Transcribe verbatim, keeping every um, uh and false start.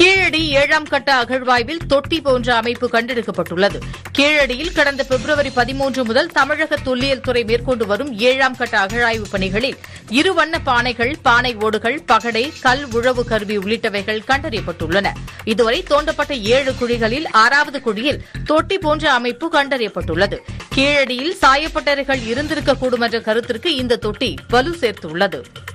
கீழடி ஏழாம் கட்ட அகழ்வாய்வில் தொட்டி போன்ற அமைப்பு கண்டெடுக்கப்பட்டுள்ளது. கீழடியில் கடந்த பிப்ரவரி பதிமூன்று முதல் தமிழக தொல்லியல் துறை மேற்கொண்டு வரும் ஏழாம் கட்ட அகழாய்வு பணிகளில் இருவண்ண பானைகள், பானை ஓடுகள், பகடை, கல் உழவு கருவி உள்ளிட்டவைகள் கண்டறியப்பட்டுள்ளன. இதுவரை தோண்டப்பட்ட ஏழு குழிகளில் ஆறாவது குழியில் தொட்டி போன்ற அமைப்பு கண்டறியப்பட்டுள்ளது. கீழடியில் சாயப்பட்டறைகள் இருந்திருக்கக்கூடும் என்ற கருத்திற்கு இந்த தொட்டி வலு சேர்த்துள்ளது.